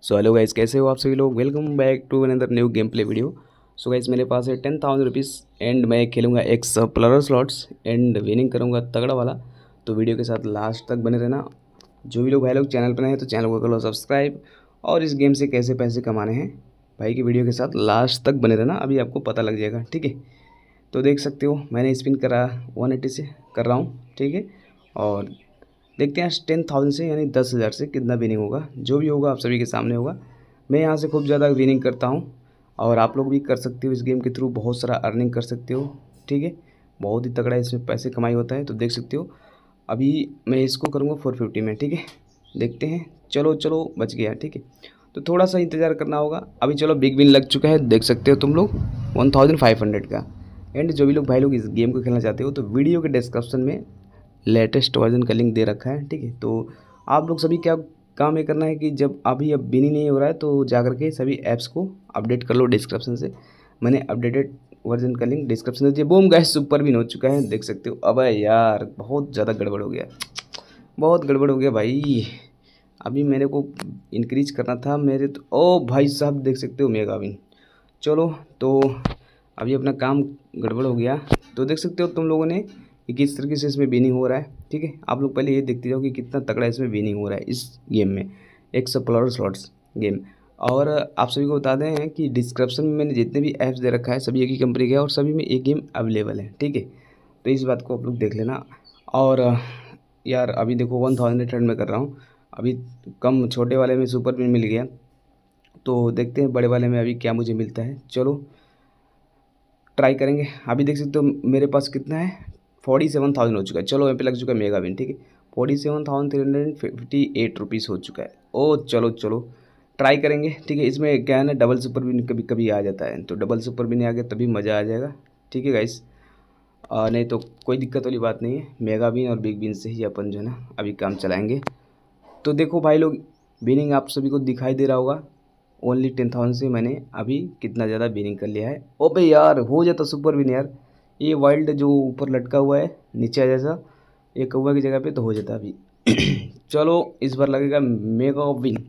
So hello guys, कैसे हो आप सभी लोग। Welcome back to another new game play video. So guys, मेरे पास है 10,000 रुपीज़ एंड मैं खेलूंगा explorer slots and winning करूंगा तगड़ा वाला। तो वीडियो के साथ लास्ट तक बने रहना। जो भी लोग भाई लोग चैनल पर नए हैं तो चैनल को कर लो सब्सक्राइब। और इस गेम से कैसे पैसे कमाने हैं भाई की वीडियो के साथ लास्ट तक बने रहना, अभी आपको पता लग जाएगा। ठीक है, तो देख सकते हो मैंने स्पिन करा 180 से कर रहा हूँ। ठीक है, और देखते हैं 10,000 से यानी 10,000 से कितना विनिंग होगा। जो भी होगा आप सभी के सामने होगा। मैं यहाँ से खूब ज़्यादा विनिंग करता हूँ और आप लोग भी कर सकते हो। इस गेम के थ्रू बहुत सारा अर्निंग कर सकते हो। ठीक है, बहुत ही तगड़ा इसमें पैसे कमाई होता है। तो देख सकते हो अभी मैं इसको करूँगा 450 में। ठीक है, देखते हैं। चलो चलो बच गया। ठीक है, तो थोड़ा सा इंतज़ार करना होगा। अभी चलो बिग विन लग चुका है, देख सकते हो तुम लोग 1500 का। एंड जो भी लोग भाई लोग इस गेम को खेलना चाहते हो तो वीडियो के डिस्क्रिप्शन में लेटेस्ट वर्जन का लिंक दे रखा है। ठीक है, तो आप लोग सभी क्या काम ये करना है कि जब अभी अब बिनी नहीं हो रहा है तो जा करके सभी ऐप्स को अपडेट कर लो डिस्क्रिप्शन से। मैंने अपडेटेड वर्जन का लिंक डिस्क्रिप्शन में दिया। बूम गैस सुपर बिन हो चुका है, देख सकते हो। अब यार बहुत ज़्यादा गड़बड़ हो गया, बहुत गड़बड़ हो गया भाई। अभी मेरे को इंक्रीज करना था मेरे तो। ओ भाई साहब देख सकते हो मेगा विन। चलो तो अभी अपना काम गड़बड़ हो गया। तो देख सकते हो तुम लोगों ने कि किस तरीके से इसमें विनिंग हो रहा है। ठीक है, आप लोग पहले ये देखते जाओ कि कितना तगड़ा इसमें विनिंग हो रहा है इस गेम में, एक्सप्लोरर स्लॉट्स गेम। और आप सभी को बता दें कि डिस्क्रिप्शन में मैंने जितने भी ऐप्स दे रखा है सभी एक ही कंपनी के हैं और सभी में एक गेम अवेलेबल है। ठीक है, तो इस बात को आप लोग देख लेना। और यार अभी देखो 1800 में कर रहा हूँ। अभी कम छोटे वाले में सुपर पिन मिल गया, तो देखते हैं बड़े वाले में अभी क्या मुझे मिलता है। चलो ट्राई करेंगे। अभी देख सकते हो मेरे पास कितना है, 47,000 हो चुका है। चलो यहाँ पे लग चुका है मेगा विन। ठीक है, 47,358 हो चुका है। ओ चलो चलो ट्राई करेंगे। ठीक है, इसमें क्या है ना, डबल सुपर विन कभी कभी आ जाता है, तो डबल सुपर विन आ गया तभी मज़ा आ जाएगा। ठीक है गाइस, नहीं तो कोई दिक्कत वाली बात नहीं है। मेगा विन और बिग विन से ही अपन जो है ना अभी काम चलाएँगे। तो देखो भाई लोग, विनिंग आप सभी को दिखाई दे रहा होगा। ओनली 10,000 से मैंने अभी कितना ज़्यादा विनिंग कर लिया है। ओबे यार हो जाता सुपर विन यार। ये वाइल्ड जो ऊपर लटका हुआ है नीचे जैसा, ये कौवा की जगह पे तो हो जाता अभी। चलो इस बार लगेगा मेगा विन।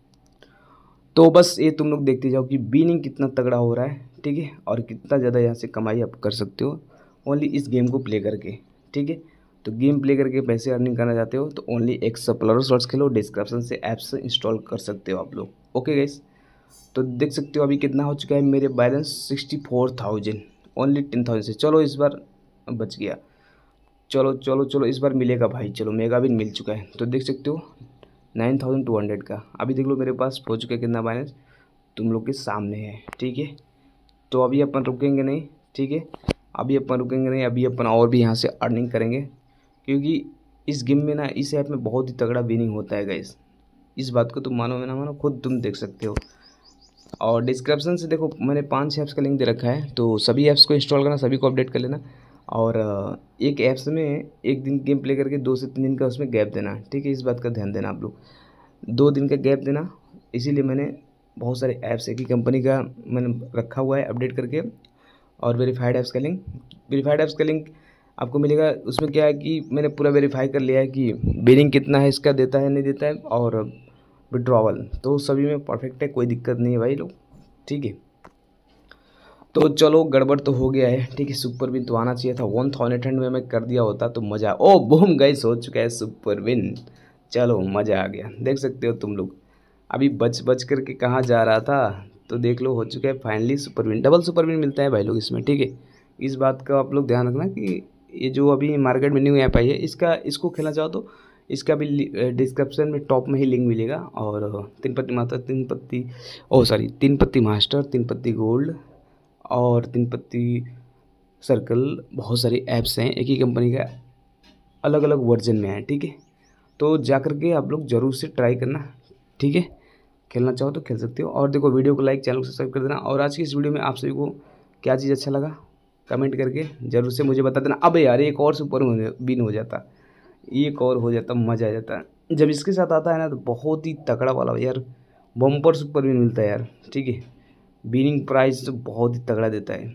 तो बस ये तुम लोग देखते जाओ कि विनिंग कितना तगड़ा हो रहा है। ठीक है, और कितना ज़्यादा यहाँ से कमाई आप कर सकते हो ओनली इस गेम को प्ले करके। ठीक है, तो गेम प्ले करके पैसे अर्निंग करना चाहते हो तो ओनली एक्सप्लोरर स्लॉट्स खेलो, डिस्क्रिप्शन से ऐप्स इंस्टॉल कर सकते हो आप लोग। ओके गाइस, तो देख सकते हो अभी कितना हो चुका है मेरे बैलेंस 64,000 ओनली 10,000 से। चलो इस बार बच गया। चलो चलो चलो इस बार मिलेगा भाई। चलो मेगा विन मिल चुका है, तो देख सकते हो 9,200 का। अभी देख लो मेरे पास हो चुका है कितना बैलेंस, तुम लोग के सामने है। ठीक है, तो अभी अपन रुकेंगे नहीं। ठीक है, अभी अपन रुकेंगे नहीं, अभी अपन और भी यहाँ से अर्निंग करेंगे, क्योंकि इस गेम में ना, इस ऐप में बहुत ही तगड़ा विनिंग होता है गाइस। इस बात को तुम मानो या ना मानो, खुद तुम देख सकते हो। और डिस्क्रिप्शन से देखो मैंने 5 ऐप्स का लिंक दे रखा है, तो सभी ऐप्स को इंस्टॉल करना, सभी को अपडेट कर लेना। और एक ऐप्स में एक दिन गेम प्ले करके 2 से 3 दिन का उसमें गैप देना। ठीक है, इस बात का ध्यान देना आप लोग, 2 दिन का गैप देना। इसीलिए मैंने बहुत सारे ऐप्स एक ही कंपनी का मैंने रखा हुआ है अपडेट करके। और वेरीफाइड ऐप्स का लिंक आपको मिलेगा। उसमें क्या है कि मैंने पूरा वेरीफाई कर लिया है कि बिलिंग कितना है इसका, देता है नहीं देता है, और विड्रॉवल तो सभी में परफेक्ट है, कोई दिक्कत नहीं है भाई लोग। ठीक है, तो चलो गड़बड़ तो हो गया है। ठीक है, सुपर विन तो आना चाहिए था। 1,800 में मैं कर दिया होता तो मज़ा। ओ बूम गाइस, हो चुका है सुपर विन। चलो मज़ा आ गया, देख सकते हो तुम लोग। अभी बच बच करके कहाँ जा रहा था, तो देख लो हो चुका है finally super win. Double super win मिलता है भाई लोग इसमें। ठीक है, इस बात का आप लोग ध्यान रखना कि ये जो अभी मार्केट में न्यू ऐप आई है, इसको खेलना चाहो तो इसका भी डिस्क्रिप्शन में टॉप में ही लिंक मिलेगा। और 3 पत्ती मास्टर, 3 पत्ती, ओ सॉरी 3 पत्ती मास्टर, 3 पत्ती गोल्ड और 3 पत्ती सर्कल, बहुत सारी ऐप्स हैं एक ही कंपनी का, अलग अलग वर्जन में है। ठीक है, तो जा करके आप लोग ज़रूर से ट्राई करना। ठीक है, खेलना चाहो तो खेल सकते हो। और देखो वीडियो को लाइक, चैनल को सब्सक्राइब कर देना। और आज की इस वीडियो में आप सभी को क्या चीज़ अच्छा लगा कमेंट करके ज़रूर से मुझे बता देना। अब यार एक और सुपर विन हो जाता, एक और हो जाता, मज़ा आ जाता। जब इसके साथ आता है ना तो बहुत ही तगड़ा वाला यार, बम्पर सुपर विन मिलता है यार। ठीक है, विनिंग प्राइस तो बहुत ही तगड़ा देता है।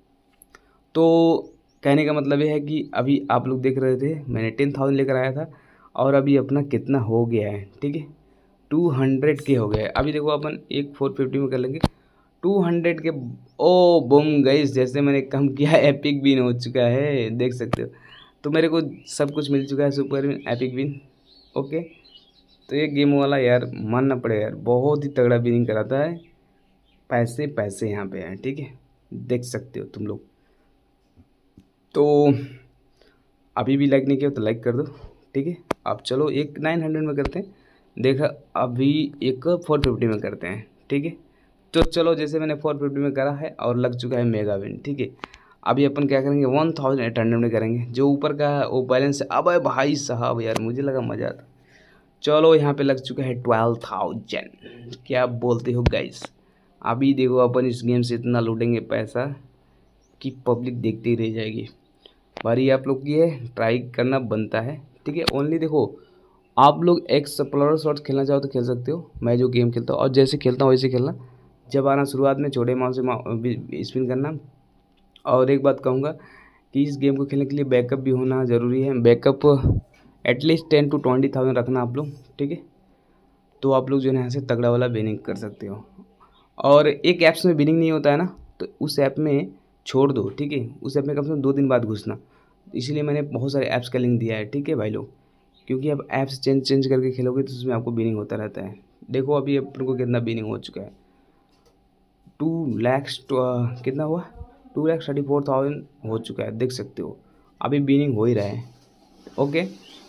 तो कहने का मतलब ये है कि अभी आप लोग देख रहे थे मैंने 10,000 लेकर आया था और अभी अपना कितना हो गया है। ठीक है, 200 के हो गए। अभी देखो अपन एक 450 में कर लेंगे 200 के। ओ बूम गाइस, जैसे मैंने कम किया एपिक विन हो चुका है, देख सकते हो। तो मेरे को सब कुछ मिल चुका है, super win, epic win. Okay, तो ये गेम वाला यार मानना पड़ेगा यार, बहुत ही तगड़ा विनिंग कराता है। पैसे पैसे यहाँ पे हैं, ठीक है, देख सकते हो तुम लोग। तो अभी भी लाइक नहीं किया तो लाइक कर दो, ठीक है। अब चलो एक 900 में करते हैं, देखा। अभी एक 450 में करते हैं, ठीक है। तो चलो, जैसे मैंने 450 में करा है और लग चुका है मेगा विन, ठीक है। अभी अपन क्या करेंगे 1800 में करेंगे, जो ऊपर का है वो बैलेंस है। अब भाई साहब यार, मुझे लगा मज़ा आता। चलो यहाँ पे लग चुका है 12,000। क्या बोलते हो गाइस? अभी देखो अपन इस गेम से इतना लूटेंगे पैसा कि पब्लिक देखते ही रह जाएगी। बारी आप लोग की है, ट्राई करना बनता है, ठीक है। ओनली देखो, आप लोग एक्सप्लोरर शॉट्स खेलना चाहो तो खेल सकते हो। मैं जो गेम खेलता हूँ और जैसे खेलता हूँ वैसे खेलना। जब आना शुरुआत में छोटे अमाउंट से स्पिन करना। और एक बात कहूँगा कि इस गेम को खेलने के लिए बैकअप भी होना ज़रूरी है। बैकअप एटलीस्ट 10 to 20,000 रखना आप लोग, ठीक है। तो आप लोग जो है यहाँ से तगड़ा वाला विनिंग कर सकते हो। और एक ऐप्स में विनिंग नहीं होता है ना, तो उस ऐप में छोड़ दो, ठीक है। उस ऐप में कम से कम 2 दिन बाद घुसना। इसलिए मैंने बहुत सारे ऐप्स का लिंक दिया है, ठीक है भाई लोग। क्योंकि अब ऐप्स चेंज करके खेलोगे तो उसमें आपको विनिंग होता रहता है। देखो अभी अपन को कितना विनिंग हो चुका है, 2 लाख कितना हुआ, 2,34,000 हो चुका है, देख सकते हो। अभी विनिंग हो ही रहा है, ओके।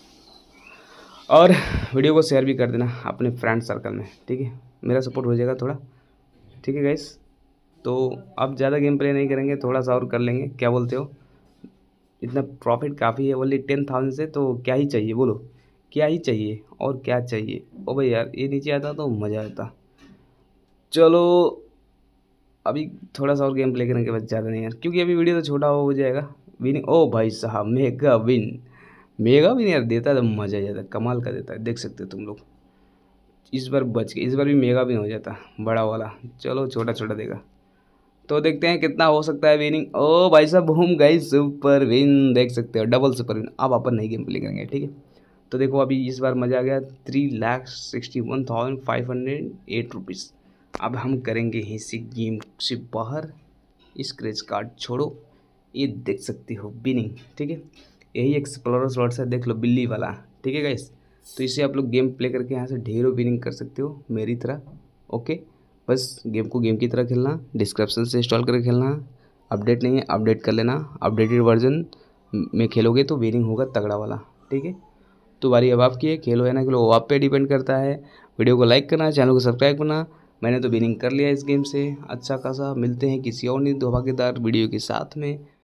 और वीडियो को शेयर भी कर देना अपने फ्रेंड सर्कल में, ठीक है। मेरा सपोर्ट हो जाएगा थोड़ा, ठीक है गाइस। तो अब ज़्यादा गेम प्ले नहीं करेंगे, थोड़ा सा और कर लेंगे, क्या बोलते हो? इतना प्रॉफिट काफ़ी है, ओनली 10,000 से, तो क्या ही चाहिए बोलो, क्या ही चाहिए और क्या चाहिए। ओ भाई यार, ये नीचे आता तो मज़ा आता। चलो अभी थोड़ा सा और गेम प्ले करने के बाद, ज़्यादा नहीं यार, क्योंकि अभी वीडियो तो छोटा हो जाएगा। विनिंग, ओ भाई साहब, मेगा विन। मेगा विन यार देता है तो मज़ा आ जाता, कमाल का देता है, देख सकते हो तुम लोग। इस बार बच गए, इस बार भी मेगा विन हो जाता बड़ा वाला। चलो छोटा छोटा देगा, तो देखते हैं कितना हो सकता है विनिंग। ओ भाई साहब, बूम गाइस, सुपर विन, देख सकते हो, डबल सुपर विन। अब अपन नई गेम प्ले करेंगे, ठीक है। तो देखो अभी इस बार मज़ा आ गया, 3,61,508 रुपीज़। अब हम करेंगे इसी गेम से बाहर, स्क्रैच कार्ड छोड़ो, ये देख सकते हो विनिंग, ठीक है। यही एक्सप्लोरर स्लॉट्स है, देख लो बिल्ली वाला, ठीक है गाइस। तो इससे आप लोग गेम प्ले करके यहाँ से ढेरों विनिंग कर सकते हो मेरी तरह, ओके। बस गेम को गेम की तरह खेलना, डिस्क्रिप्शन से इंस्टॉल करके खेलना। अपडेट नहीं है, अपडेट कर लेना, अपडेटेड वर्जन में खेलोगे तो विनिंग होगा तगड़ा वाला, ठीक है। तो बारी अब आपकी है, खेलो या ना खेलो वो आप पे डिपेंड करता है। वीडियो को लाइक करना, चैनल को सब्सक्राइब करना। मैंने तो विनिंग कर लिया इस गेम से अच्छा खासा। मिलते हैं किसी और धमाकेदार वीडियो के साथ में।